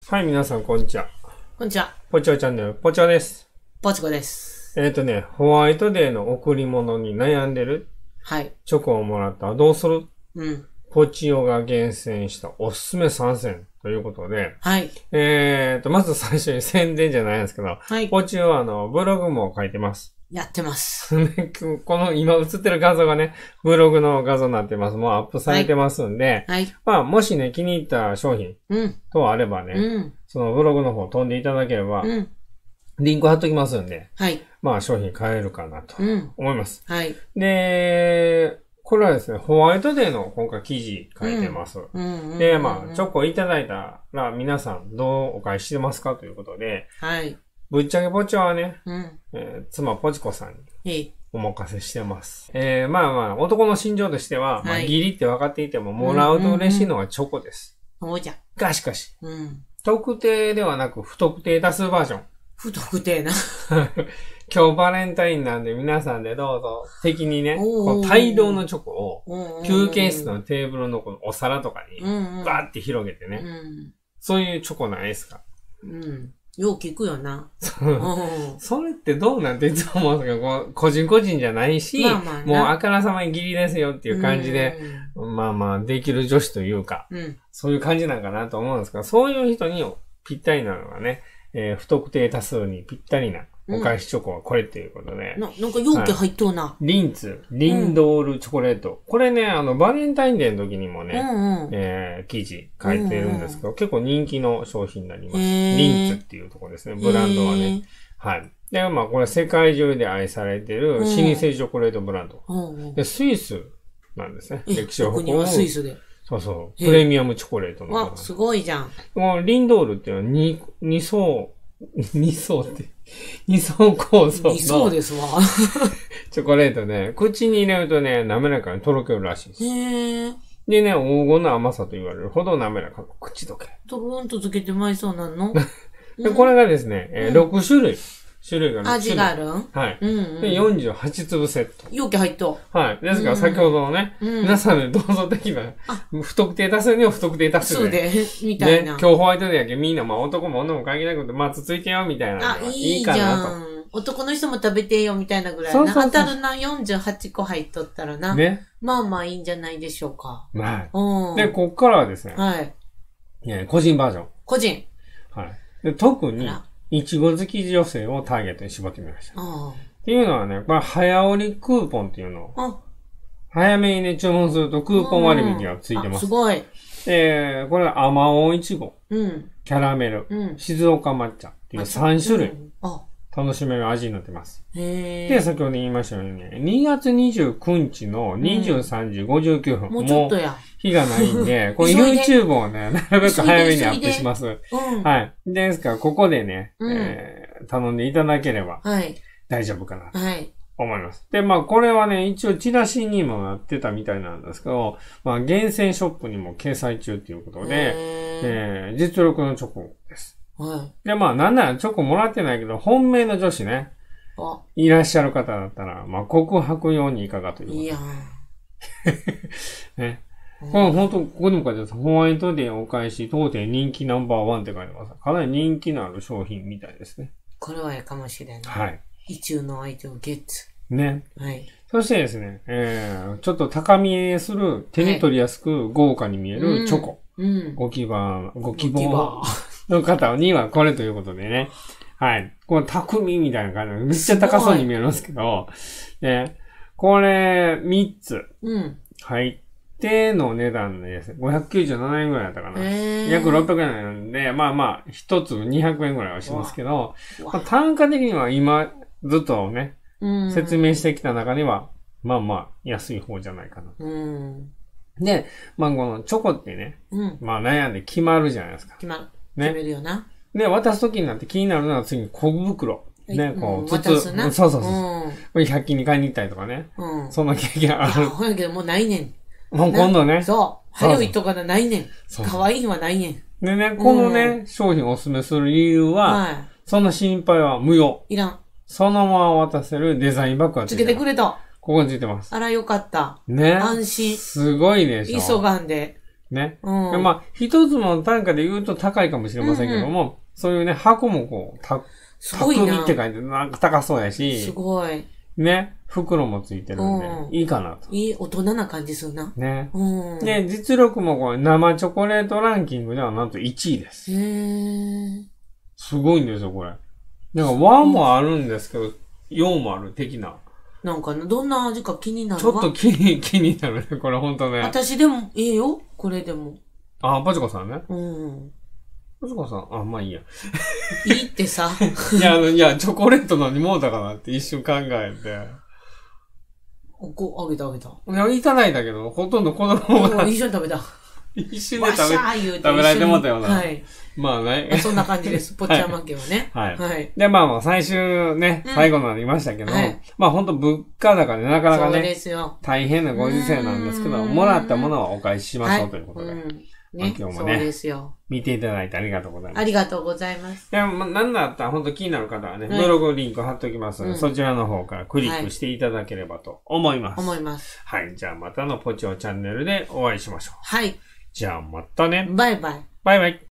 はい、皆さん、こんにちは。 こんにちは。 ポチョチャンネル、ポチョです。 ポチコです。 ホワイトデーの贈り物に悩んでるはい。 チョコをもらったらどうする？ うん。 ポチオが厳選したおすすめ3選ということで、 はい。 まず最初に宣伝じゃないんですけど、 はい。 ポチオはブログも書いてます。 やってます。 この今映ってる画像がね、ブログの画像になってます。もうアップされてますんで、 はい。 まあ、もしね、気に入った商品とあればね、そのブログの方飛んでいただければ、リンク貼っときますんで、 はい。 まあ、商品買えるかなと思います。 はい。 で、これはですね、ホワイトデーの今回記事書いてます。で、まあ、チョコいただいたら皆さんどうお返ししてますかということで、 はい。 ぶっちゃけポチョはね、妻ポチコさんにお任せしてます。まあまあ、男の心情としては、まあ、義理って分かっていても、もらうと嬉しいのはチョコです。 そうじゃ。 がしかし、特定ではなく不特定多数バージョン。 不特定な。 今日バレンタインなんで皆さんでどうぞ、敵にね、こう大量のチョコを、休憩室のテーブルのこのお皿とかに、バーって広げてね、そういうチョコないですか？ よう聞くよな。 それってどうなんていつも思うんですけど、個人個人じゃないし、もうあからさまに義理ですよっていう感じで、まあまあ、できる女子というか、そういう感じなんかなと思うんですが、そういう人にぴったりなのがね、不特定多数にぴったりなお返しチョコはこれっていうことで。 なんか容器入っとうな。 リンドールチョコレート。これね、バレンタインデーの時にもね、記事書いてるんですけど、結構人気の商品になります。リンツっていうところですね、ブランドはね。はい。で、まあこれ世界中で愛されてる老舗チョコレートブランド。でスイスなんですね。歴史を誇る。 スイスで。 そうそう。プレミアムチョコレートの。 わ、すごいじゃん。 このリンドールっていうのは二層構造の。 二層ですわ。 チョコレートね、口に入れるとね、滑らかにとろけるらしいです。 へー。 でね、黄金の甘さと言われるほど滑らかな口どけ。 とろんとつけてまいそうなのでこれがですね、6種類。種類が6種類。 味があるはい。で、48粒セット。 容器入っと。 はい。ですから先ほどのね、皆さんでどうぞ的な、不特定多数には不特定多数で。 そうで、みたいな。 今日ホワイトデーやけみんな、まあ男も女も関係なくて、まあつついてよみたいな。 いいかなと。男の人も食べてよみたいなぐらいな。当たるな、48個入っとったらな。ね。まあまあいいんじゃないでしょうか。 はい。で、こっからはですね。はい。個人バージョン。 個人。 はい。で特に、いちご好き女性をターゲットに絞ってみました。っていうのはね、これ早折りクーポンっていうのを、早めにね、注文するとクーポン割引がついてます。 すごい。 これは甘おいちご、キャラメル、静岡抹茶っていう3種類楽しめる味になってます。で、先ほど言いましたようにね、2月29日の23時59分。 もうちょっとや。 日がないんで、これ YouTube をね、なるべく早めにアップします。はい。ですから、ここでね、頼んでいただければ、大丈夫かなと思います。で、まあ、これはね、一応チラシにもなってたみたいなんですけど、まあ、厳選ショップにも掲載中ということで、実力のチョコです。で、まあ、なんならチョコもらってないけど、本命の女子ね、いらっしゃる方だったら、まあ、告白用にいかがということで。いやね。本当ここにも書いてます。ホワイトデーお返し、当店人気ナンバーワンって書いてます。かなり人気のある商品みたいですね。 これはやかもしれない。 はい。 意中の相手をゲッツ。 ね。はい。そしてですね、ちょっと高見えする、手に取りやすく豪華に見えるチョコ。ご希望の方にはこれということでね。はい。この匠みたいな感じで、めっちゃ高そうに見えますけど、ね。これ、3つ。入っての値段です。597円ぐらいだったかな。約600円なんで、まあまあ、1つ200円ぐらいはしますけど、単価的には今、ずっとね、説明してきた中では、まあまあ、安い方じゃないかな。で、まあこのチョコってね、まあ悩んで決まるじゃないですか。 決めるよな。 で、渡すときになって気になるのは次に小袋。ね、こう、 渡すな。 そう。これ100均に買いに行ったりとかね。そんな経験ある。 ほやけどもうないねん。 もう今度ね。 そう。早いとかないねん。可愛いのはないねん。 でね、このね、商品をお勧めする理由は、そんな心配は無用。 いらん。 そのまま渡せるデザインバッグがつけてくれた。 ここについてます。 あら、よかった。 ね。 安心。 すごいでしょ。 急がんで。 ね。まあ、一つの単価で言うと高いかもしれませんけども、そういうね、箱もこう、匠って書いて、なんか高そうやし。 すごい。 ね。袋もついてるんで、いいかなと。 いい、大人な感じするな。 ね。で、実力もこれ、生チョコレートランキングではなんと1位です。すごいんですよ、これ。なんか1もあるんですけど、4もある的な。 なんかどんな味か気になるわ。ちょっと気になるね、これほんとね。 私でも、いいよ、これでも。 あ、パチコさんね。パチコさん、まあいいや。 いいってさ。 いや、チョコレート何もうだかなって一瞬考えて。 あげた。 いや、いただいたけど、ほとんど子供が。 一緒に食べた。 一瞬で食べられてもったよな。 はい。 まあね。 そんな感じです。ぽっちゃま家はね。 はい。で、まあ最終ね、最後になりましたけど、まあほんと物価高でなかなかね、大変なご時世なんですけど、もらったものはお返ししましょうということで。ね、今日もね、そうですよ。見ていただいてありがとうございます。 ありがとうございます。 でも、なんだったら本当気になる方はね、ブログリンク貼っておきますので、そちらの方からクリックしていただければと思います。はい。じゃあまたのポチオチャンネルでお会いしましょう。はい。じゃあまたね。 バイバイ。 バイバイ。